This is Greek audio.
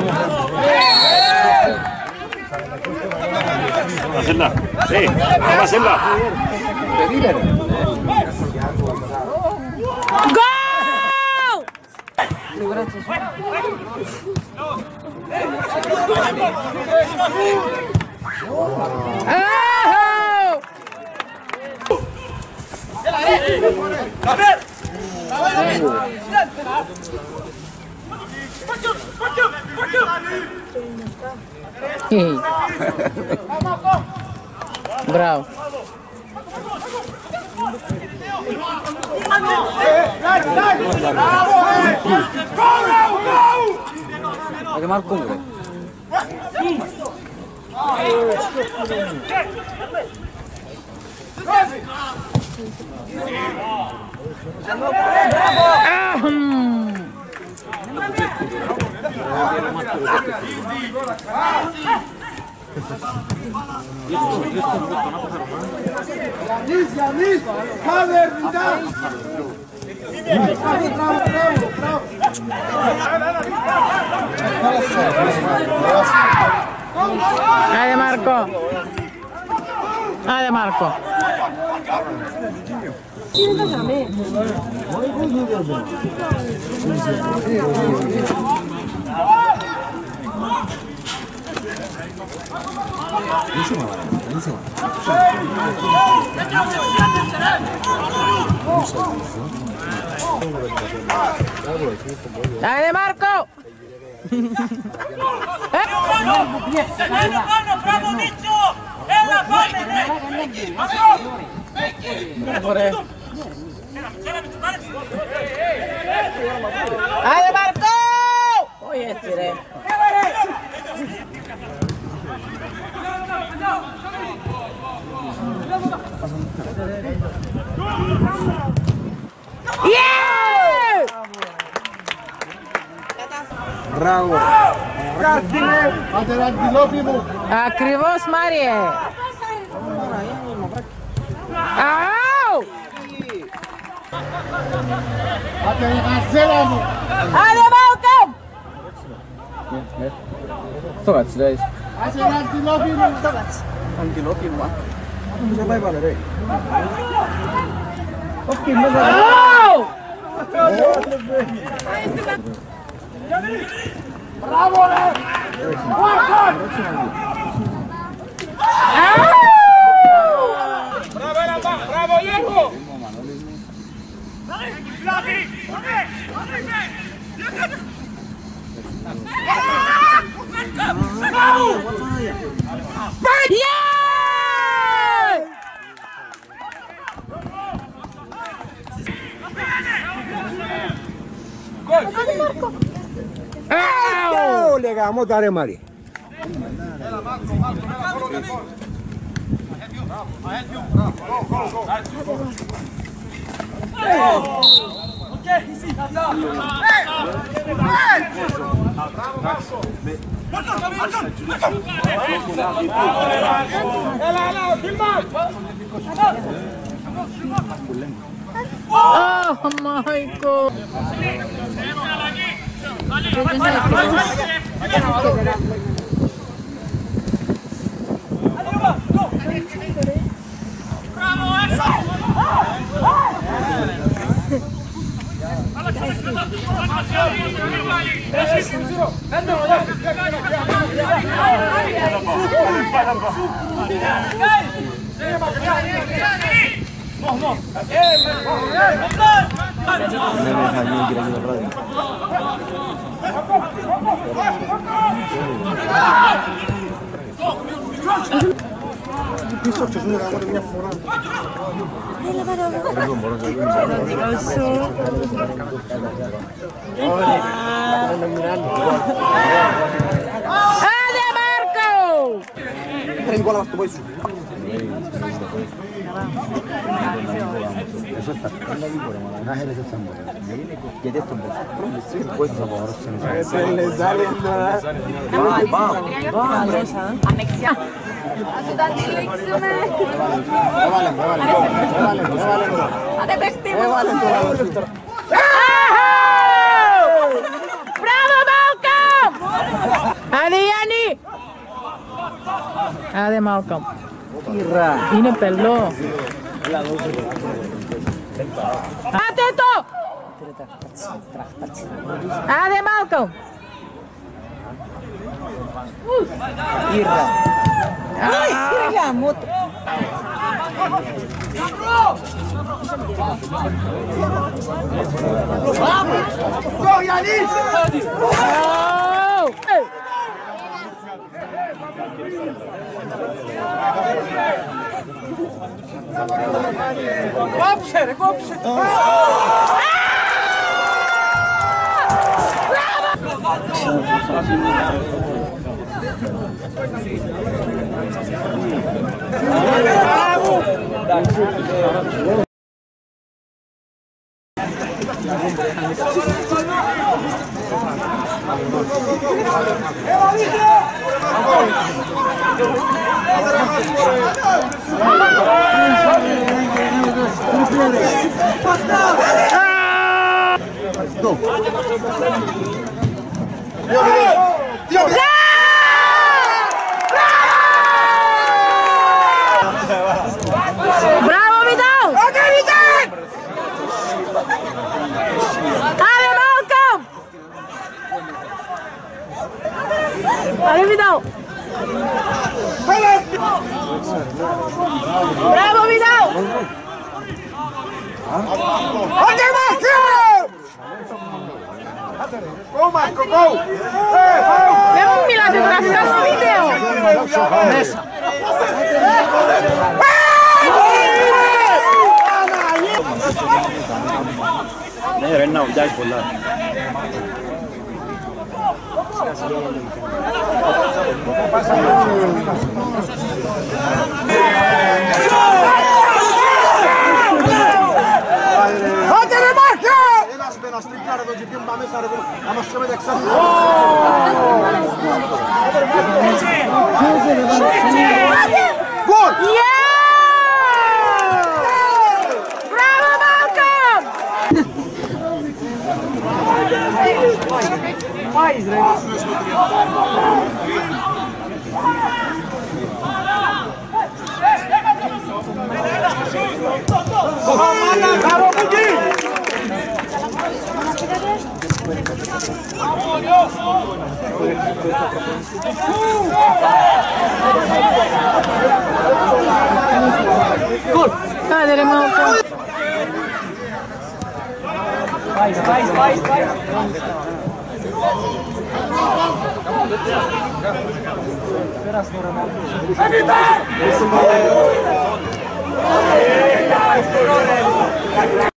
Marcela, Marcela. Gol! Bravo. Hadi Marco mu? Yanis, Haber, Vidal. Hadi Marco. Hadi Marco. Dale Marco. Dale Marco. Oye, tiré. Yeah! Μπράβο. Άντε να αντιλόπιμου. Ακριβώς Μάριε. Αου! Άντε η Μαρσέλα μου. Άντε Μάλκομ! Στο κάτσε, λέει. Άντε να αντιλόπιμου. Αντιλόπι μου. Αυτό μου σε πάει πάλι, ρε. Αου! Μπράβο ρε. Bravo Elamba, bravo Diego. Le gamo dare Mari. Oh my God. Άντε Μάρκο! Πρέπει να το πω σου. Γιατί αυτό είναι puesto a favor. Se le sale Anexión. Bravo Malcolm! Άντε Μάλκομ. Είναι πελό. Άντε το! Άντε Μάλκομ. Κόψε ρε, κόψε. Μπράβο Vidal! Άντε Μάλκομ! Άντε Vidal! Μπράβο Vidal! Άντε Μάρκο! Go Μάρκο, go! Δεν μου μιλάτε τώρα, βγάζω βίντεο! Μέσα. Ναι ρε, να ουλιάζει πολλά. Άντε ρε Μάρκο! Ένας με ένα στρίπλα ρε το και πήγαινε μέσα ρε, να μας και μεταξύ. Γκολ! Μπράβο Μάλκομ! Μπράβο Κουκί! Άντε ρε Μάλκομ! Εβίτα!